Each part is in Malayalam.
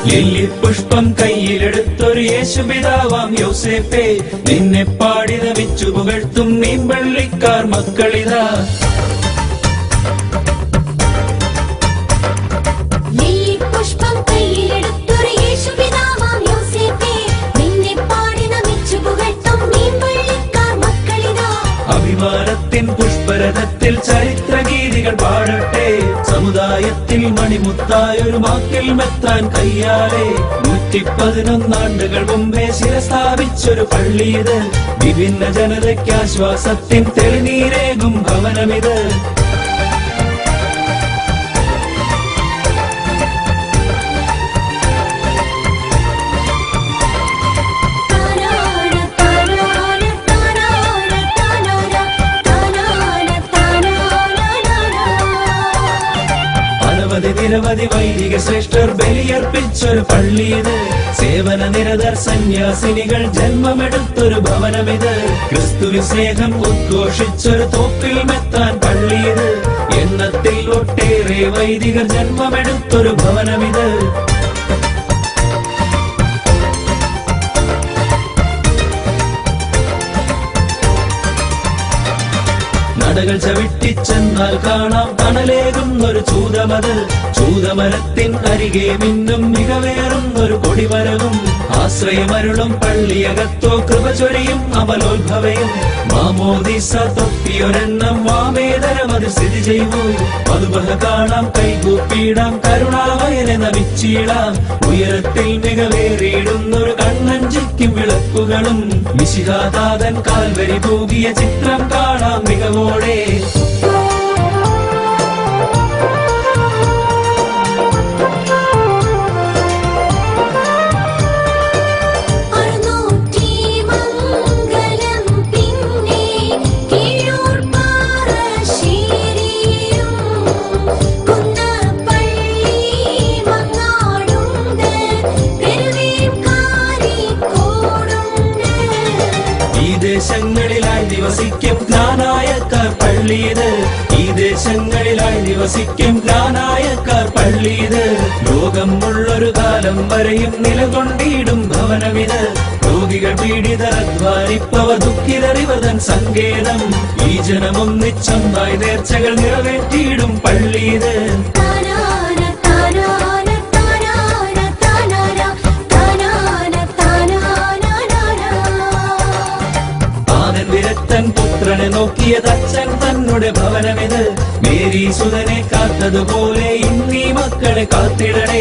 ലില്ലി പുഷ്പം കയ്യിലെടുത്തൊരു യേശുപിതാവാം യോസേപ്പേ, നിന്നെ പാടി നമിച്ചു പുകഴ്ത്തും മീൻപള്ളിക്കാർ മക്കളിതാ. അഭിമാനത്തിൻ പുഷ്പരഥത്തിൽ ചരിത്രഗീതികൾ പാടട്ടെ, സമുദായത്തിൽ മണിമുത്തായൊരു വാക്കിൽ മെത്താൻ കയ്യാലെ. 111 ആണ്ടുകൾ മുമ്പേ ശിരസ്ഥാപിച്ചൊരു പള്ളിയത്, വിഭിന്ന ജനതയ്ക്കാശ്വാസത്തിൻ തെളിനീരേകും ഭവനമിത്. നിരവധി വൈദിക ശ്രേഷ്ഠർ ബലിയർപ്പിച്ചൊരു പള്ളിയത്, സേവന നിരതർ സന്യാസിനികൾ ജന്മമെടുത്തൊരു ഭവനമിത്. ക്രിസ്തുവിൻ സ്നേഹം ഉദ്ഘോഷിച്ചൊരു തോപ്പിൽ മെത്താൻ പള്ളിയത്, എണ്ണത്തിൽ ഒട്ടേറെ വൈദികർ ജന്മമെടുത്തൊരു ഭവനമിത്. നടകൾ ചവിട്ടിച്ചെന്നാൽ കാണാം തണലേകുന്നൊരു ചൂതമത്, ചൂതമരത്തിൻ അരികെ മിന്നും മികവേറുന്നൊരു കൊടിമരവും. ആശ്രയമരുളും പള്ളിയകത്തോ കൃപ ചൊരിയും അമലോത്ഭവയും. മാമോദീസ തൊപ്പിയൊരെണ്ണം വാമേതരമത് സ്ഥിതി ചെയ്യൂ. മധുബഹ കാണാം കൈകൂപ്പിയിടാം കരുണാവയനെ നമിച്ചിടാം. ഉയരത്തിൽ മികവേറിയിടുന്നൊരു കണ്ണഞ്ചിക്കും വിളക്കുകളും. മിശിഹാതാതൻ കാൽവരി പൂകിയ ചിത്രം കാണാം മികവോടെ. ദേശങ്ങളിലായി ദിവസിക്കും ജ്ഞാനായക്കാർ പള്ളിയത്, ഈ ദേശങ്ങളിലായി ദിവസിക്കും ജ്ഞാനായക്കാർ പള്ളിയത്. ലോകം ഉള്ളൊരു കാലം വരെയും നിലകൊണ്ടിടും ഭവനമിത്. രോഗികൾ പീഡിതർ അധ്വാനിപ്പവർ ദുഃഖിതറിവതൻ സങ്കേതം. ഈ ജനമൊന്നിച്ചൊന്നായി നേർച്ചകൾ നിറവേറ്റിയിടും പള്ളിയത്. വിരക്തൻ പുത്രനെ നോക്കിയതച്ഛൻ തന്നെ ഭവനമിത്. മേരി സുതനെ കാത്തതുപോലെ ഇന്നീ മക്കളെ കാത്തിടണേ.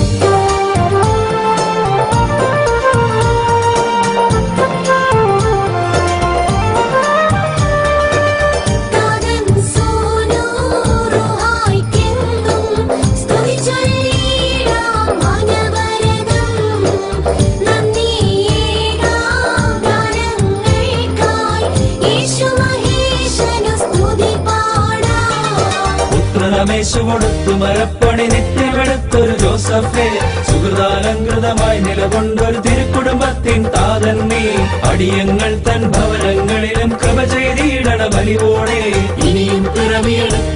രമേശ് കൊടുത്തു മരപ്പണി നിത്യമെടുത്തൊരു ജോസഫേ, സുഹൃതാലങ്കൃതമായി നിലകൊണ്ടൊരു തിരുക്കുടുംബത്തിൻ താതൻ നീ. അടിയങ്ങൾ തൻ ഭവനങ്ങളിലും കൃപ ചെയ്തിടണ ബലിയോടെ. ഇനിയും പിറവിയെടുത്തു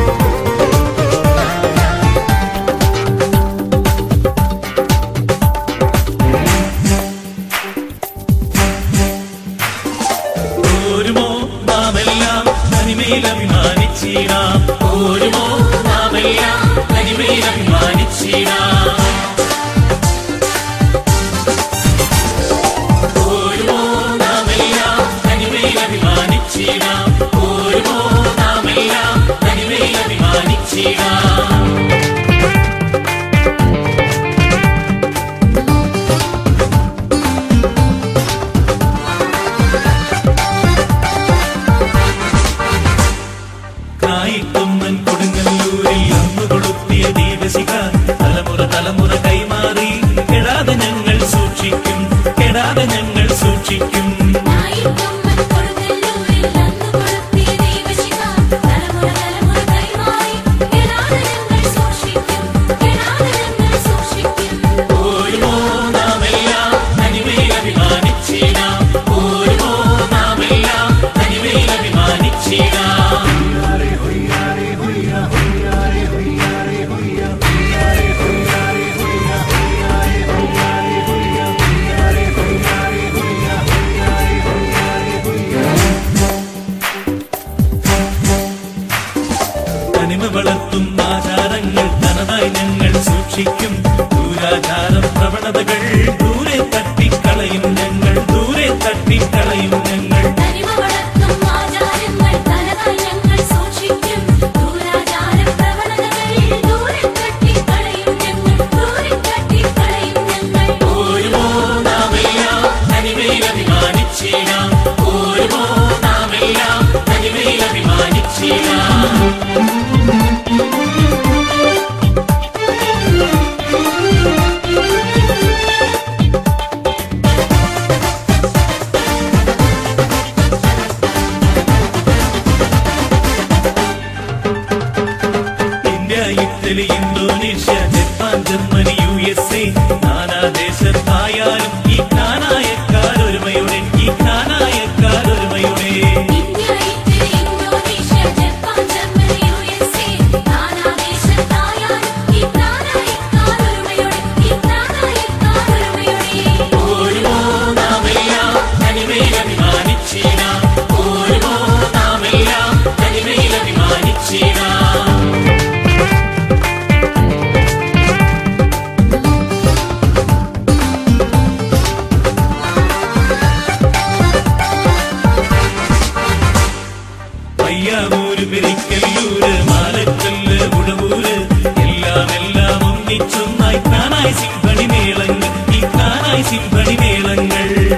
അഭിമാനിച്ചിടാം. ഓരുമോ നാമെല്ലാം തനിമയിൽ അഭിമാനിച്ചിടാം. ഓരുമോ നാമെല്ലാം തനിമയിൽ അഭിമാനിച്ചിടാം. ഓരുമോ നാമെല്ലാം തനിമയിൽ അഭിമാനിച്ചിടാം. തലമുറ കൈമാറി കെടാതെ ഞങ്ങൾ സൂക്ഷിക്കും, കെടാതെ ഞങ്ങൾ സൂക്ഷിക്കും. തലമുറ കൈമാറി കെടാതെ ഞങ്ങൾ കെട്ടിക്കളയും ഞങ്ങൾ. ഓരുമോ നാമെല്ലാം തനിമയിൽ അഭിമാനിച്ചിടാം. ഓരുമോ നാമെല്ലാം തനിമയിൽ അഭിമാനിച്ചിടാം. Italy, Indonesia, Japan, Germany, USA നാനാദേശത്തായാലും ഈ ജ്ഞാനായക്കാരൊരുമയുടെ ഓരുമോ നാമെല്ലാം തനിമയിൽ അഭിമാനിച്ചിടാം. ഓരുമോ നാമെല്ലാം തനിമയിൽ അഭിമാനിച്ചിടാം. പയ്യാവൂര്, പെരിക്കല്ലൂര്, മാലക്കല്ല്, ഉടവൂര് എല്ലാം ഒന്നിച്ചൊന്നായി താനായി സിംഫണി മേളങ്ങൾ. ഈ താനായി സിംഫണി മേളങ്ങൾ.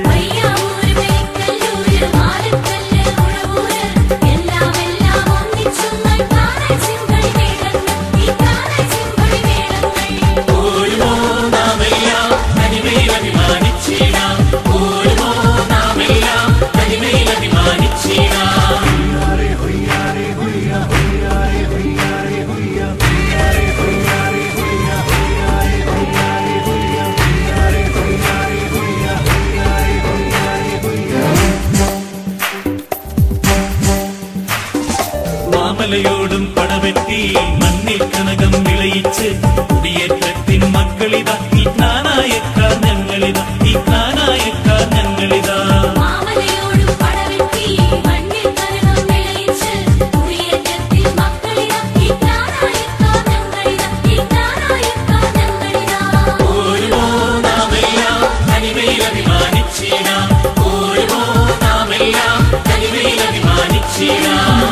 ഓരുമോ നാമെല്ലാം തനിമയിൽ അഭിമാനിച്ചിടാം. ഓരുമോ നാമെല്ലാം തനിമയിൽ അഭിമാനിച്ചിടാം. മാമലയോടും പടവെട്ടി മണ്ണിൽ കനകം വിളയിച്ച് കുടിയേറ്റത്തിൻ മക്കളിതാ ഈ ജ്ഞാനായക്കാർ ഞങ്ങളിതാ. ഈ ജ്ഞാനായക്കാർ ഞങ്ങളിതാ. ഓരുമോ നാമെല്ലാം തനിമയിൽ അഭിമാനിച്ചിടാം. ഓരുമോ നാമെല്ലാം തനിമയിൽ അഭിമാനിച്ചിടാം.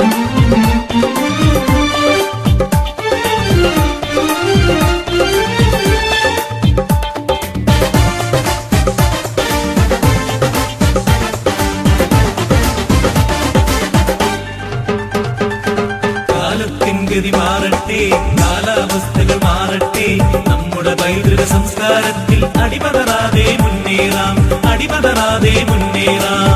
കാലത്തിൻ ഗതി മാറട്ടെ, കാലാവസ്ഥകൾ മാറട്ടെ, നമ്മുടെ പൈതൃക സംസ്കാരത്തിൽ അടിപതറാതെ മുന്നേറാം. അടിപതറാതെ മുന്നേറാം.